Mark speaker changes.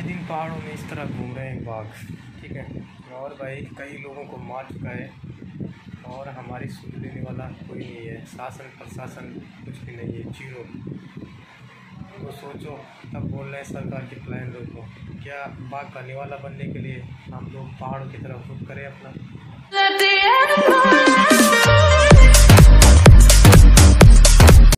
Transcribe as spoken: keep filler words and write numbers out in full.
Speaker 1: दिन पहाड़ों में इस तरह घूम रहे हैं बाघ, ठीक है। और भाई कई लोगों को मार चुका है और हमारी सुन लेने वाला कोई नहीं है, शासन प्रशासन कुछ भी नहीं है, जीरो। तो सोचो, तब बोल रहे हैं सरकार के प्लान रोको। क्या बाघ का निवाला बनने के लिए हम लोग पहाड़ों की तरफ रुख करें अपना?